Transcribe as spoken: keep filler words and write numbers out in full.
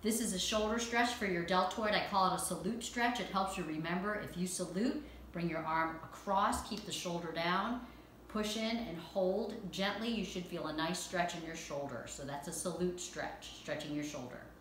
This is a shoulder stretch for your deltoid. I call it a salute stretch. It helps you remember if you salute, bring your arm across, keep the shoulder down, push in and hold gently. You should feel a nice stretch in your shoulder. So that's a salute stretch, stretching your shoulder.